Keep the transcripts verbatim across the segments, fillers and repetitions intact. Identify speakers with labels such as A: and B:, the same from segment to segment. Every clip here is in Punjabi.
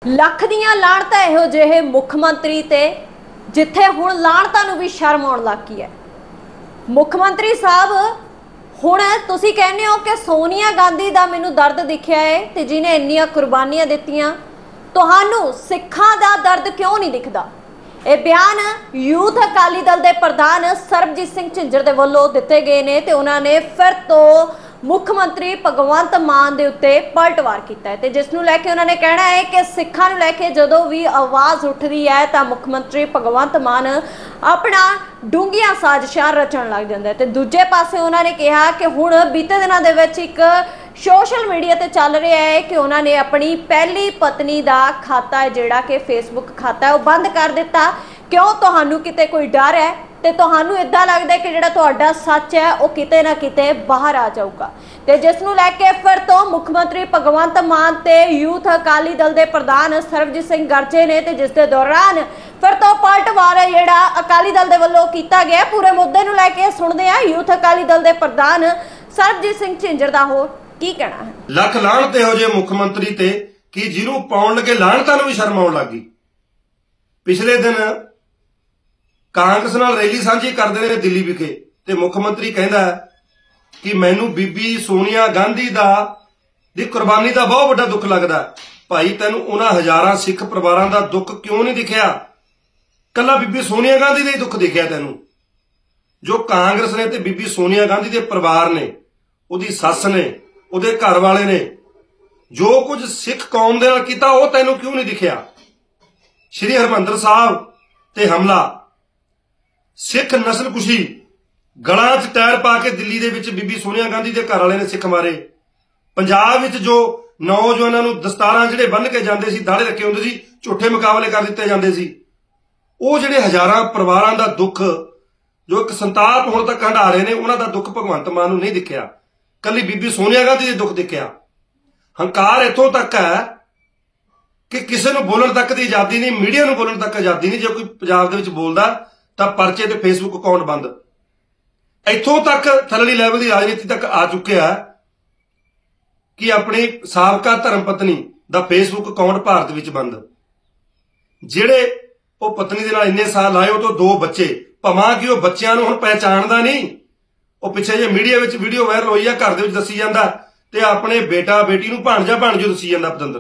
A: ਲੱਖ ਦੀਆਂ ਲਾਹਣਤਾਂ ਇਹੋ ਜਿਹੇ ਮੁੱਖ ਮੰਤਰੀ ਤੇ ਜਿੱਥੇ ਹੁਣ ਲਾਹਣਤਾਂ ਨੂੰ ਵੀ ਸ਼ਰਮ ਆਉਣ ਲੱਗ ਗਈ ਹੈ। ਮੁੱਖ ਮੰਤਰੀ ਸਾਹਿਬ ਹੁਣ ਤੁਸੀਂ ਕਹਿੰਦੇ ਹੋ कि सोनिया गांधी ਦਾ ਮੈਨੂੰ ਦਰਦ ਦਿਖਿਆ ਹੈ ਤੇ ਜਿਹਨੇ ਇੰਨੀਆਂ ਕੁਰਬਾਨੀਆਂ ਦਿੱਤੀਆਂ, ਤੁਹਾਨੂੰ ਸਿੱਖਾਂ ਦਾ ਦਰਦ ਕਿਉਂ ਨਹੀਂ ਦਿਖਦਾ? ਇਹ ਬਿਆਨ ਯੂਥ ਅਕਾਲੀ ਦਲ ਦੇ ਪ੍ਰਧਾਨ ਸਰਬਜੀਤ ਸਿੰਘ ਝਿੰਜਰ ਦੇ ਵੱਲੋਂ ਦਿੱਤੇ ਗਏ ਨੇ ਤੇ ਉਹਨਾਂ ਨੇ ਫਿਰ ਤੋਂ ਮੁੱਖ ਮੰਤਰੀ ਭਗਵੰਤ ਮਾਨ ਦੇ ਉੱਤੇ ਪਲਟਵਾਰ ਕੀਤਾ ਹੈ ਤੇ ਜਿਸ ਨੂੰ ਲੈ ਕੇ ਉਹਨਾਂ ਨੇ ਕਹਿਣਾ ਹੈ ਕਿ ਸਿੱਖਾਂ ਨੂੰ ਲੈ ਕੇ ਜਦੋਂ ਵੀ ਆਵਾਜ਼ ਉੱਠਦੀ ਹੈ ਤਾਂ ਮੁੱਖ ਮੰਤਰੀ ਭਗਵੰਤ ਮਾਨ ਆਪਣਾ ਡੂੰਘੀਆਂ ਸਾਜ਼ਿਸ਼ਾਂ ਰਚਣ ਲੱਗ ਜਾਂਦਾ ਹੈ। ਤੇ ਦੂਜੇ ਪਾਸੇ ਉਹਨਾਂ ਨੇ ਕਿਹਾ ਕਿ ਹੁਣ ਬੀਤੇ ਦਿਨਾਂ ਦੇ ਵਿੱਚ ਇੱਕ सोशल मीडिया ते चल रहा है कि उन्होंने अपनी पहली पत्नी का खाता है जिहड़ा कि फेसबुक खाता है वह बंद कर दिता। क्यों? तुहानू किते कोई डर है तो तुहानू इदां लगदा है कि जिहड़ा तुहाडा सच है वह किते ना किते बाहर आ जाऊगा। तो जिस नूं लैके फिर तो मुख मंत्री भगवंत मान ते यूथ अकाली दल के प्रधान सरबजीत सिंह गरजे ने ते जिस दे दौरान फिर तो पलटवार है जिहड़ा अकाली दल के वल्लों कीता गया। पूरे मुद्दे नूं लैके सुणदे आ यूथ अकाली दल के प्रधान सरबजीत सिंह ਝਿੰਜਰ दा होर की कहना है।
B: लख लाहणत इहो जिहे मुख मंत्री ते कि जिन्हों पाउण लगे लाहणतां नूं भी शर्म आउण लग गई। पिछले दिन कांग्रेस नाल रैली सांझी करदे ने दिल्ली विखे ते मुख मंत्री कहंदा कि मैनूं बीबी सोनिया गांधी दा दी कुर्बानी दा बहुत वड्डा दुख लगदा। भाई तैनूं उन्हां हज़ारां सिख परिवारां दा दुख क्यों नहीं दिखिया? कल्ला बीबी सोनिया गांधी दा ही दुख दिखिया तैनूं। जो कांग्रेस ने ते बीबी सोनिया गांधी दे परिवार ने, उहदी सੱਸ ने, ਉਹਦੇ घर वाले ने जो कुछ सिख कौम दे नाल कीता वो तैनूं क्यों नहीं दिखिया? श्री हरमंदर साहब ते हमला, सिख नस्ल कुशी, गलां च टायर पा के दिल्ली दे विच बीबी सोनिया गांधी दे घर वाले ने सिख मारे। पंजाब विच जो नौजवानां नूं दस्तारां जिहड़े बन के जांदे सी, दाड़े रखे हुंदे सी, झूठे मुकाबले कर दित्ते जांदे सी। ਉਹ ਜਿਹੜੇ हज़ारां परिवारां दा दुख जो एक संताप हुण तक हंडा रहे ने, उन्हां दा दुख भगवंत मान नूं नहीं दिखिया। कली बीबी सोनिया गांधी दे दुख दिखिया। हंकार इत्थों तक है कि किसी नूं बोलण तक दी आजादी नहीं, मीडिया नूं बोलण तक आजादी नहीं। जो कोई पंजाब दे विच बोलदा तां परचे ते फेसबुक अकाउंट बंद। इत्थों तक थल्लड़ी लैवल दी राजनीति तक आ चुकिया कि अपनी साबका धर्म पत्नी दा फेसबुक अकाउंट भारत विच बंद। जिहड़े ਉਹ पत्नी दे नाल इन्ने साल लाए, ਉਹ ਤੋਂ दो बच्चे, ਭਾਵੇਂ कि ਉਹ ਬੱਚਿਆਂ ਨੂੰ ਹੁਣ ਪਹਿਚਾਣਦਾ नहीं। ਉਹ ਪਿੱਛੇ ਜੇ ਮੀਡੀਆ ਵਿੱਚ ਵੀਡੀਓ ਵਾਇਰਲ ਹੋਈ ਆ, ਘਰ ਦੇ ਵਿੱਚ ਦੱਸੀ ਜਾਂਦਾ ਤੇ ਆਪਣੇ ਬੇਟਾ ਬੇਟੀ ਨੂੰ ਭਾਣਜਾ ਭਾਣਜੋ ਦੱਸੀ ਜਾਂਦਾ ਪਤੰਦਰ।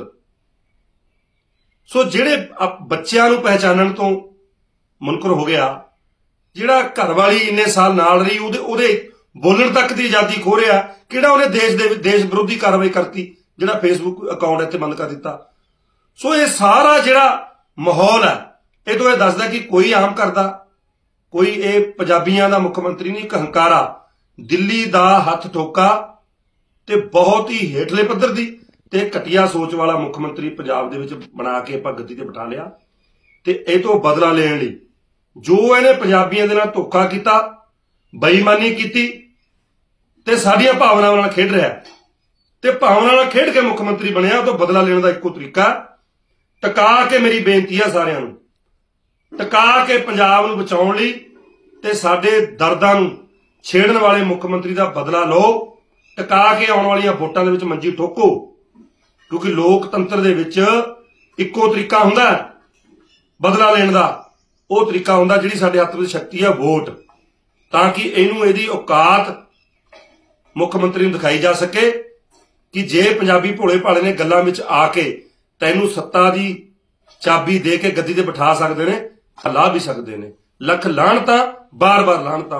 B: ਸੋ ਜਿਹੜੇ ਬੱਚਿਆਂ ਨੂੰ ਪਹਿਚਾਨਣ ਤੋਂ ਮੁਨਕਰ ਹੋ ਗਿਆ, ਜਿਹੜਾ ਘਰ ਵਾਲੀ ਇੰਨੇ ਸਾਲ ਨਾਲ ਰਹੀ, ਉਹਦੇ ਉਹਦੇ ਬੋਲਣ ਤੱਕ ਦੀ ਆਜ਼ਾਦੀ ਖੋ ਰਿਹਾ। ਕਿਹੜਾ ਉਹਨੇ ਦੇਸ਼ ਦੇ ਦੇਸ਼ ਵਿਰੋਧੀ ਕਾਰਵਾਈ ਕਰਤੀ, ਜਿਹੜਾ ਫੇਸਬੁੱਕ ਅਕਾਊਂਟ ਇੱਥੇ ਬੰਦ ਕਰ ਦਿੱਤਾ। ਸੋ ਇਹ ਸਾਰਾ ਜਿਹੜਾ ਮਾਹੌਲ ਹੈ ਇਹ ਤੋਂ ਇਹ ਦੱਸਦਾ ਕਿ ਕੋਈ ਆਮ ਕਰਦਾ, ਕੋਈ ਇਹ ਪੰਜਾਬੀਆਂ ਦਾ ਮੁੱਖ ਮੰਤਰੀ ਨਹੀਂ, ਇੱਕ ਹੰਕਾਰਾ ਦਿੱਲੀ ਦਾ ਹੱਥ ਠੋਕਾ ਤੇ ਬਹੁਤ ਹੀ ਹੇਠਲੇ ਪੱਧਰ ਦੀ ਤੇ ਘਟੀਆ ਸੋਚ ਵਾਲਾ ਮੁੱਖ ਮੰਤਰੀ ਪੰਜਾਬ ਦੇ ਵਿੱਚ ਬਣਾ ਕੇ ਆਪਾਂ ਗੱਦੀ ਤੇ ਬਿਠਾ ਲਿਆ। ਤੇ ਇਹ ਤੋਂ ਬਦਲਾ ਲੈਣ ਲਈ ਜੋ ਇਹਨੇ ਪੰਜਾਬੀਆਂ ਦੇ ਨਾਲ ਧੋਖਾ ਕੀਤਾ, ਬੇਈਮਾਨੀ ਕੀਤੀ ਤੇ ਸਾਡੀਆਂ ਭਾਵਨਾਵਾਂ ਨਾਲ ਖੇਡ ਰਿਹਾ ਤੇ ਭਾਵਨਾਵਾਂ ਨਾਲ ਖੇਡ ਕੇ ਮੁੱਖ ਮੰਤਰੀ ਬਣਿਆ। ਉਹ ਤੋਂ ਬਦਲਾ ਲੈਣ ਦਾ ਇੱਕੋ ਤਰੀਕਾ, ਟਿਕਾ ਕੇ ਮੇਰੀ ਬੇਨਤੀ ਆ ਸਾਰਿਆਂ ਨੂੰ, ਟਿਕਾ ਕੇ ਪੰਜਾਬ ਨੂੰ ਬਚਾਉਣ ਲਈ ਤੇ ਸਾਡੇ ਦਰਦਾਂ ਨੂੰ ਛੇੜਨ ਵਾਲੇ ਮੁੱਖ ਮੰਤਰੀ ਦਾ ਬਦਲਾ ਲਓ। ਟਿਕਾ ਕੇ ਆਉਣ ਵਾਲੀਆਂ ਵੋਟਾਂ ਦੇ ਵਿੱਚ ਮੰਜੀ ਠੋਕੋ, ਕਿਉਂਕਿ ਲੋਕਤੰਤਰ ਦੇ ਵਿੱਚ ਇੱਕੋ ਤਰੀਕਾ ਹੁੰਦਾ ਬਦਲਾ ਲੈਣ ਦਾ। ਉਹ ਤਰੀਕਾ ਹੁੰਦਾ ਜਿਹੜੀ ਸਾਡੇ ਹੱਥ ਵਿੱਚ ਸ਼ਕਤੀ ਹੈ, ਵੋਟ, ਤਾਂ ਕਿ ਇਹਨੂੰ ਇਹਦੀ ਔਕਾਤ ਮੁੱਖ ਮੰਤਰੀ ਨੂੰ ਦਿਖਾਈ ਜਾ ਸਕੇ ਕਿ ਜੇ ਪੰਜਾਬੀ ਭੋਲੇ ਭਾਲੇ ਨੇ ਗੱਲਾਂ ਵਿੱਚ ਆ ਕੇ ਤੈਨੂੰ ਸੱਤਾ ਦੀ ਚਾਬੀ ਦੇ ਕੇ ਗੱਦੀ ਤੇ ਬਿਠਾ ਸਕਦੇ ਨੇ, ਲਾ ਵੀ ਸਕਦੇ ਨੇ। ਲੱਖ ਲਾਹਣਤਾਂ, ਬਾਰ ਬਾਰ ਲਾਹਣਤਾਂ।